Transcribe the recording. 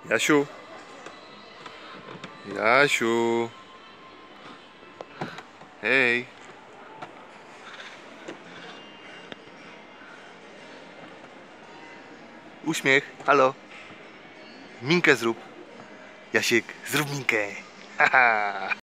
Jasiu. Jasiu. Hej. Uśmiech. Halo. Minkę zrób. Jasiek, zrób minkę. Haha.